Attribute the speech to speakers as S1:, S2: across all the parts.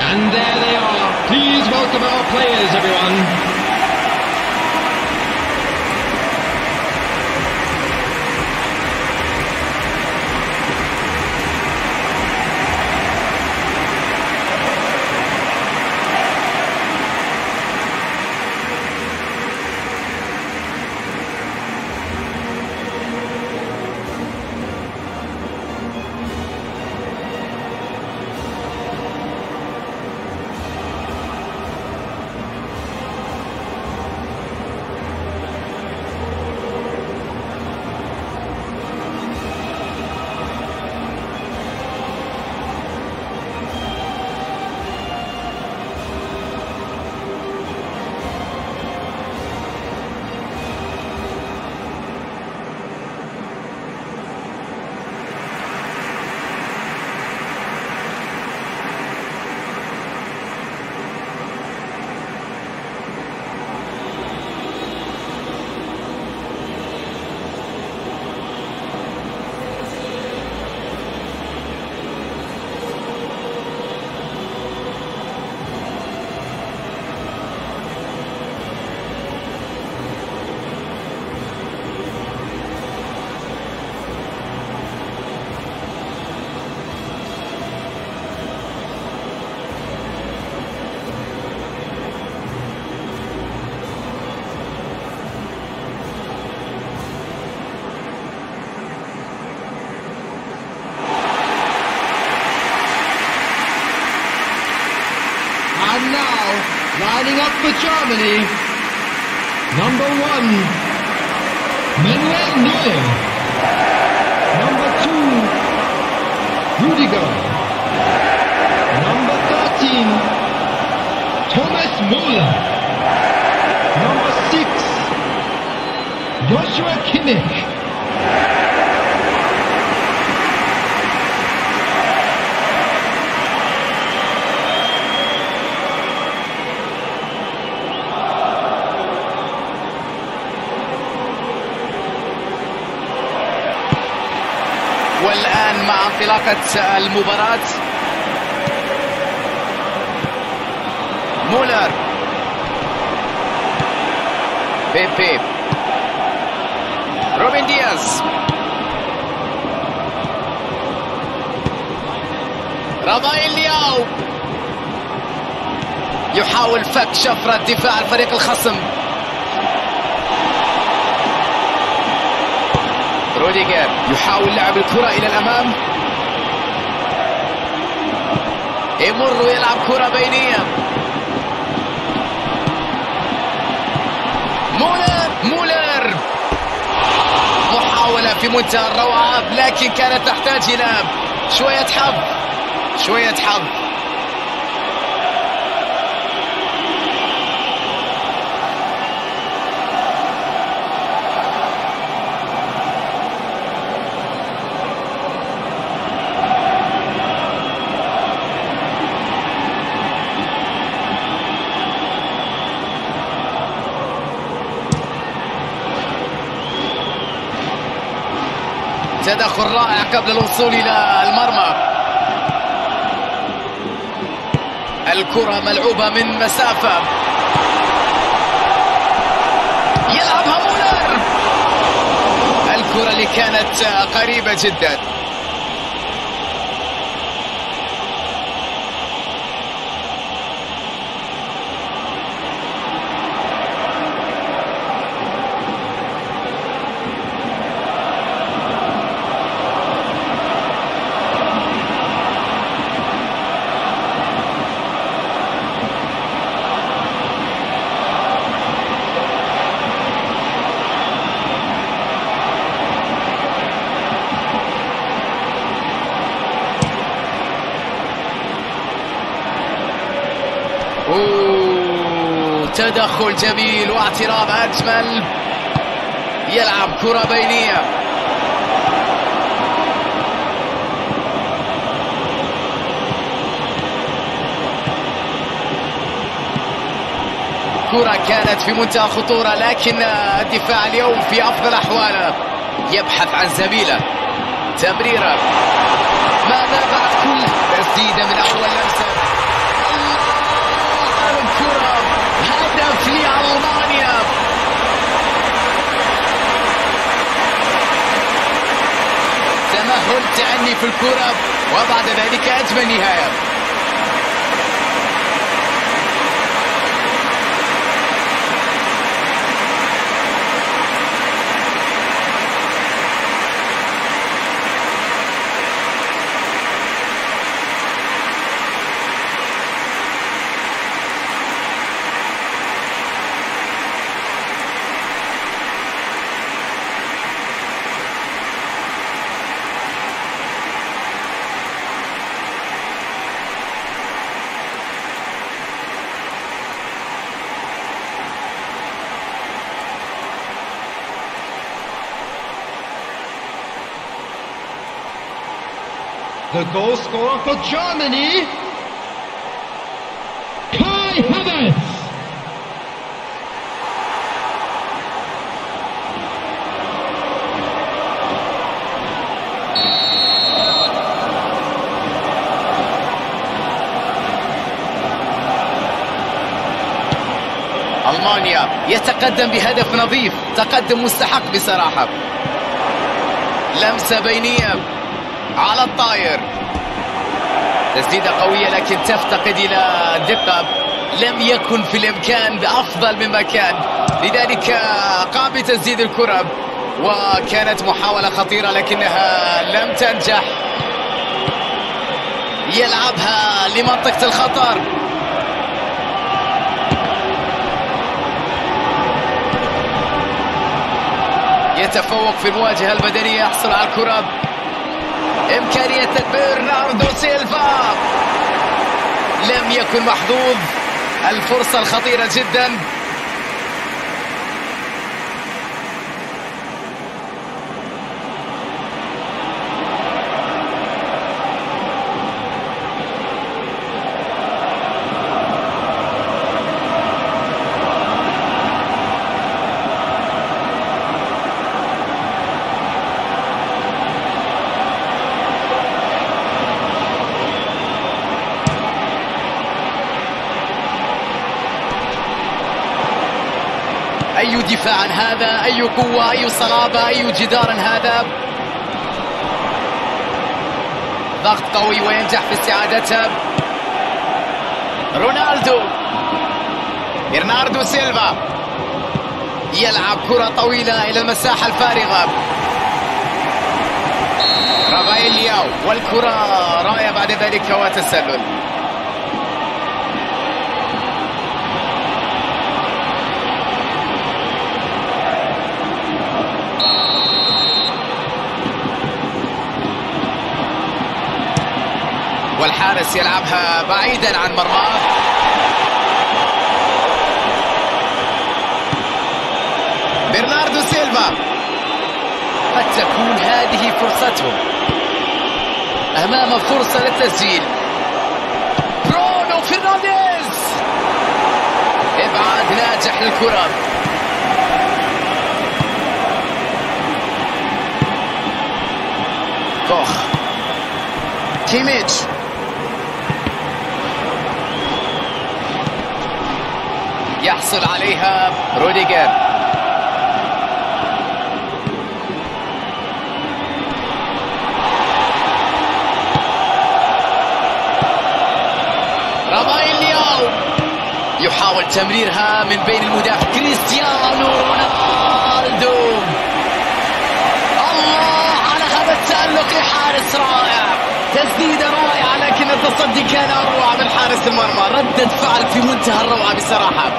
S1: And there they are. Please welcome our players, everyone. And now, lining up for Germany, number 1, Manuel Neuer. Number 2, Rudiger. Number 13, Thomas Müller. Number 6, Joshua Kimmich.
S2: والآن مع انطلاقة المباراة مولر، بيبي، روبن دياز، رافائيل لياو يحاول فك شفرة دفاع الفريق الخصم. روديجر يحاول لعب الكرة إلى الأمام، يمر ويلعب كرة بينية. مولر محاولة في منتهى الروعة، لكن كانت تحتاج إلى شوية حظ. تدخل رائع قبل الوصول إلى المرمى. الكرة ملعوبة من مسافة، يلعبها مولر. الكرة اللي كانت قريبة جدا. تدخل جميل واعتراض أجمل، يلعب كرة بينية. كرة كانت في منتهى الخطورة، لكن الدفاع اليوم في أفضل أحواله، يبحث عن زميله. تمريرة، ماذا بعد كل تسديدة من أول لمسة. كل تأني في الكرة وبعد ذلك أجمل نهاية.
S1: The goal scorer for Germany, Kai Havertz.
S2: ألمانيا يتقدم بهدف نظيف، تقدم مستحق بصراحة. لمسة بينية على الطاير، تسديدة قوية لكن تفتقد إلى دقة. لم يكن في الإمكان بأفضل مما كان، لذلك قام بتسديد الكرة وكانت محاولة خطيرة لكنها لم تنجح. يلعبها لمنطقة الخطر، يتفوق في المواجهة البدنية، يحصل على الكرة. إمكانية برناردو سيلفا لم يكن محظوظ، الفرصة الخطيرة جدا. أي دفاع هذا، أي قوة، أي صلابة، أي جدار هذا. ضغط قوي وينجح في استعادتها رونالدو. برناردو سيلفا يلعب كرة طويلة إلى المساحة الفارغة. رافائيل لياو والكرة راية بعد ذلك وتسلل. والحارس يلعبها بعيدا عن مرماه. برناردو سيلفا، قد تكون هذه فرصتهم، أمام فرصة للتسجيل. برونو فرنانديز، إبعاد ناجح للكرة. كوخ، كيميتش، يحصل عليها روديجر. رافائيل لياو يحاول تمريرها من بين المدافع. كريستيانو رونالدو، الله على هذا التألق لحارس رائع. تسديدة رائعة لكن التصدي كان أروع من حارس المرمى. ردة فعل في منتهى الروعة بصراحة.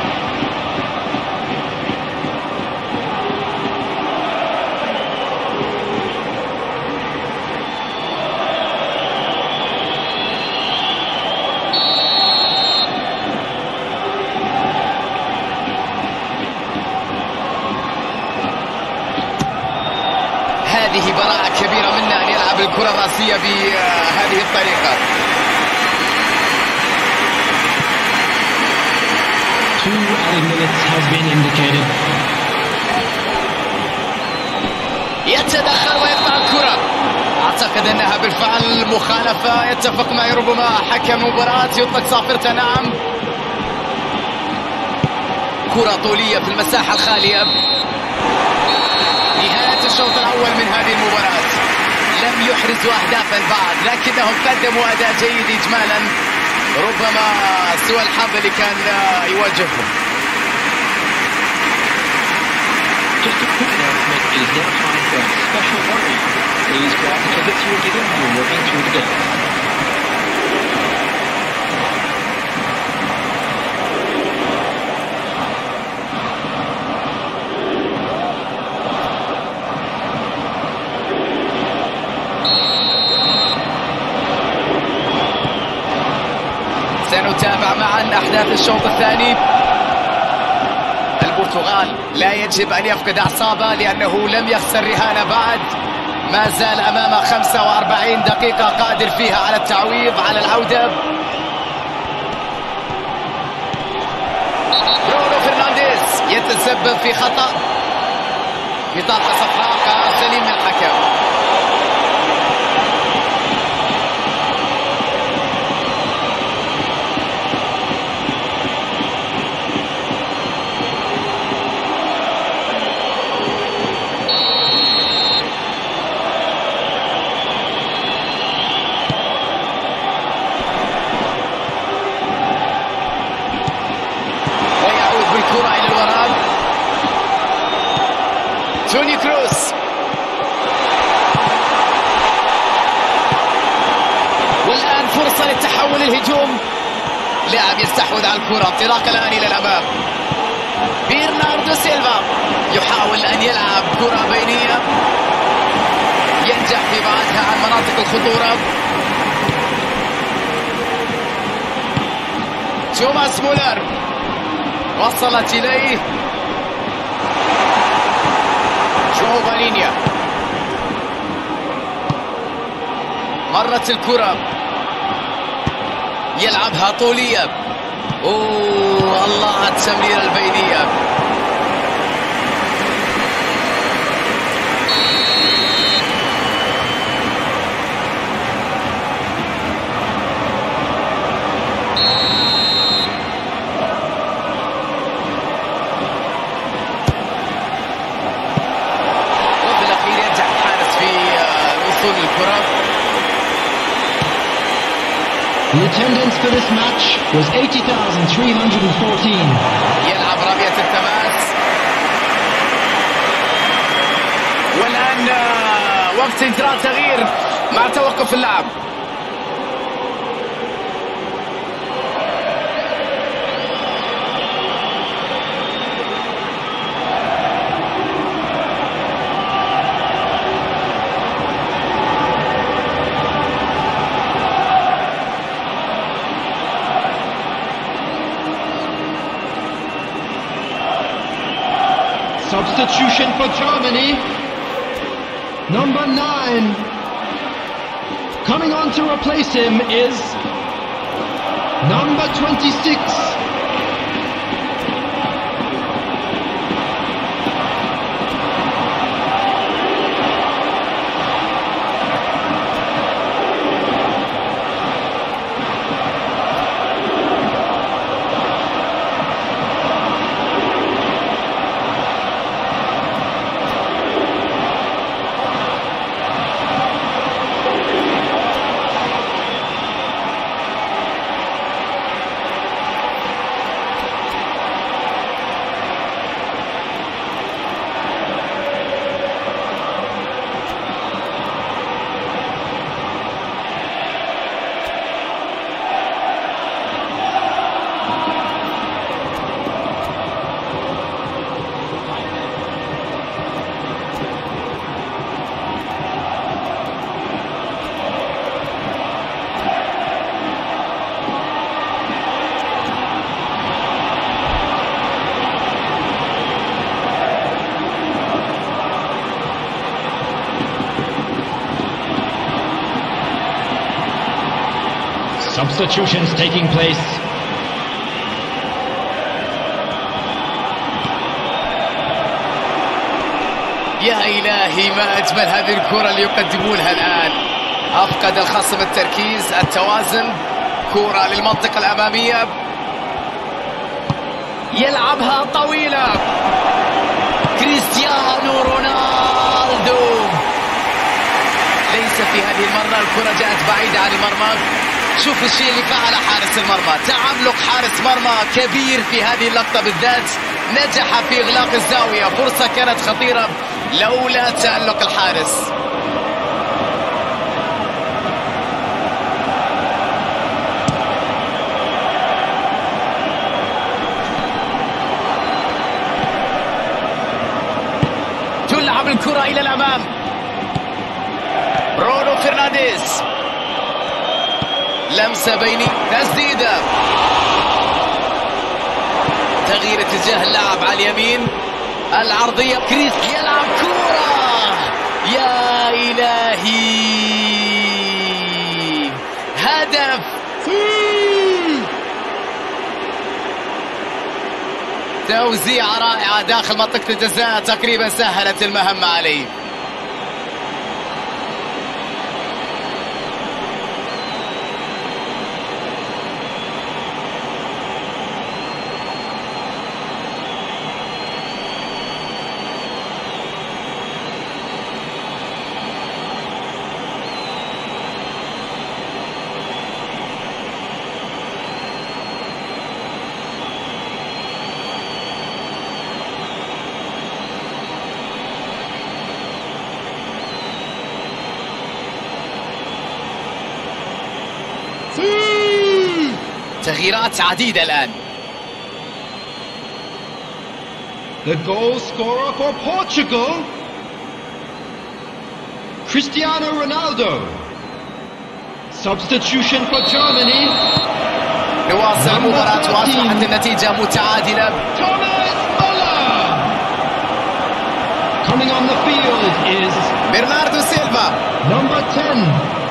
S2: هذه براعة كبيرة منا أن يلعب الكرة الرأسية بهذه الطريقة.
S1: 2 added minutes has been indicated.
S2: يتدخل ويقطع الكرة. أعتقد أنها بالفعل مخالفة، يتفق معي ربما حكم المباراة، يطلق صافرته. نعم، كرة طولية في المساحة الخالية. نهاية الشوط الأول من هذه المباراة. لم يحرزوا أهدافا بعد، لكنهم قدموا أداء جيد إجمالا، ربما سوى الحظ اللي كان يواجههم.
S1: Just a quick announcement, it is now time for a special warning. Please grab the tickets you were given when you're working through the game.
S2: سنتابع معا أحداث الشوط الثاني. البرتغال لا يجب أن يفقد أعصابه لأنه لم يخسر رهانه بعد، ما زال أمامه 45 دقيقة قادر فيها على التعويض، على العودة. برونو فرنانديز يتسبب في خطأ، بطاقة صفراء، قرار سليم من الحكم. توني كروس، والآن فرصة للتحول الهجوم. لاعب يستحوذ على الكرة، انطلاق الآن إلى الأمام. برناردو سيلفا يحاول أن يلعب كرة بينية، ينجح في بعدها عن مناطق الخطورة. توماس مولر وصلت إليه جو بالينيا، مرت الكرة، يلعبها طولية. اوه الله، التمريرة البينية.
S1: The attendance for this match was 80,314.
S2: يلعب رمية التماس، والآن وقت إجراء تغيير مع توقف اللعب.
S1: Substitution for Germany. Number 9. Coming on to replace him is number 26. Substitutions taking place.
S2: يا إلهي ما أجمل هذه الكرة اللي يقدمونها الآن. أفقد الخصم التركيز، التوازن. كرة للمنطقة الأمامية، يلعبها طويلة. كريستيانو رونالدو، ليس والكرة جاءت بعيدة عن المرمى. شوف الشيء اللي فعله حارس المرمى، تعملق حارس مرمى كبير في هذه اللقطة بالذات، نجح في إغلاق الزاوية. فرصة كانت خطيرة لولا تألق الحارس. تلعب الكرة إلى الأمام. برونو فرنانديز، لمسة بيني، تسديدة، تغيير اتجاه اللاعب على اليمين، العرضية، كريس يلعب كرة، يا إلهي، هدف. توزيعة رائعة داخل منطقة الجزاء، تقريبا سهلت المهمة عليه. تغييرات عديدة الآن.
S3: The goal scorer for Portugal, Cristiano Ronaldo. Substitution for Germany.
S2: نواصل المباراة وأصبحت النتيجة متعادلة.
S3: Thomas Muller. Coming on the field is
S2: برناردو سيلفا.
S3: number 10.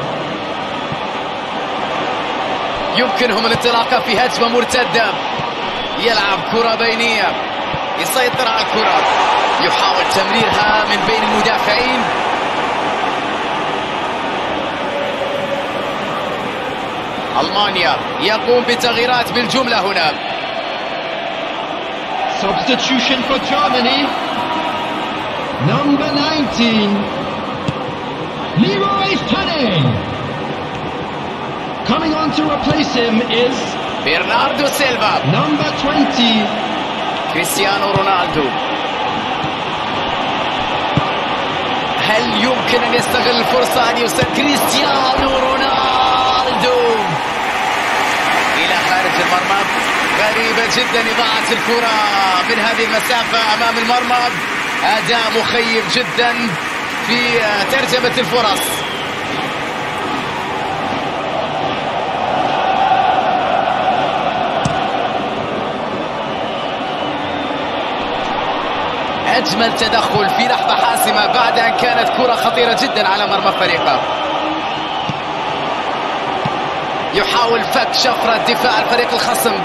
S2: يمكنهم الانطلاقة في هجمة مرتدة. يلعب كرة بينية، يسيطر على الكرة، يحاول تمريرها من بين المدافعين. ألمانيا يقوم بتغييرات بالجملة هنا.
S3: Substitution for Germany. Number 19. Leroy Sané. Coming on to replace him is
S2: برناردو سيلفا.
S3: number 20.
S2: كريستيانو رونالدو. هل يمكن أن يستغل الفرصة أن يوصل كريستيانو رونالدو إلى خارج المرمى؟ غريبة جدا إضاعة الكرة من هذه المسافة أمام المرمى. أداء مخيب جدا في ترجمة الفرص. أجمل تدخل في لحظة حاسمة بعد أن كانت كرة خطيرة جدا على مرمى فريقه. يحاول فك شفرة دفاع الفريق الخصم.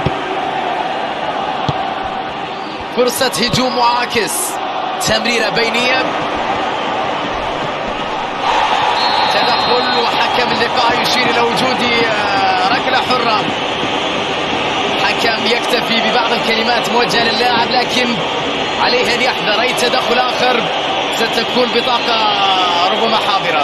S2: فرصة هجوم معاكس، تمريرة بينية، تدخل، وحكم اللقاء يشير إلى وجود ركلة حرة. حكم يكتفي ببعض الكلمات موجهة للاعب، لكن عليه أن يحذر أي تدخل آخر ستكون بطاقة ربما حاضرة.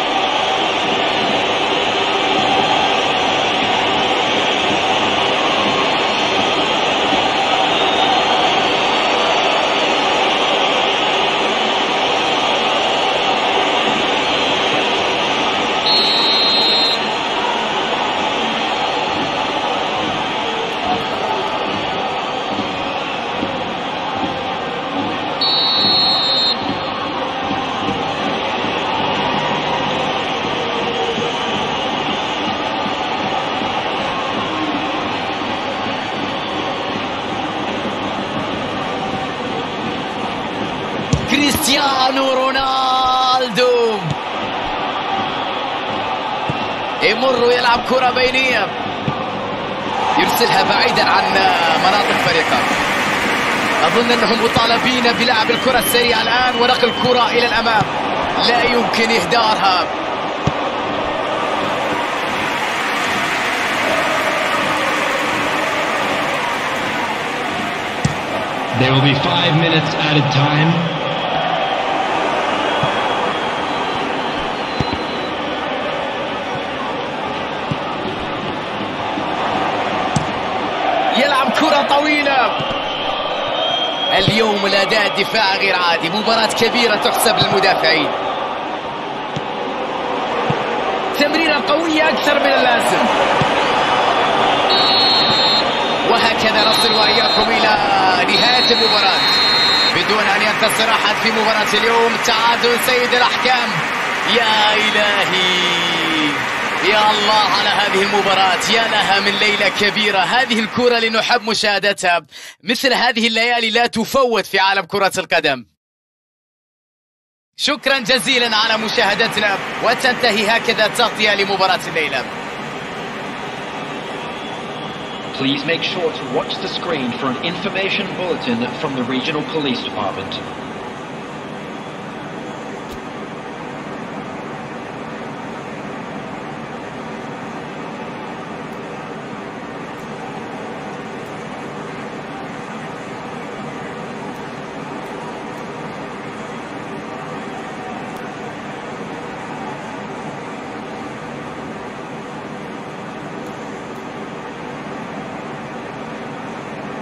S2: كريستيانو رونالدو يمر ويلعب كرة بينية، يرسلها بعيدا عن مناطق فريقه. أظن أنهم مطالبين بلعب الكرة السريعة الآن ونقل الكرة إلى الأمام، لا يمكن إهدارها.
S3: There will be 5 minutes added time.
S2: اليوم الأداء الدفاع غير عادي، مباراة كبيرة تحسب للمدافعين. تمريرة قوية أكثر من اللازم، وهكذا نصل وإياكم إلى نهاية المباراة بدون أن ينتصر أحد في مباراة اليوم. تعادل سيد الأحكام. يا إلهي، يا الله على هذه المباراة، يا لها من ليلة كبيرة. هذه الكرة لنحب مشاهدتها، مثل هذه الليالي لا تفوت في عالم كرة القدم. شكرا جزيلا على مشاهدتنا، وتنتهي هكذا التغطية لمباراة الليلة.
S1: Please make sure to watch the screen for an information bulletin from the Regional Police Department.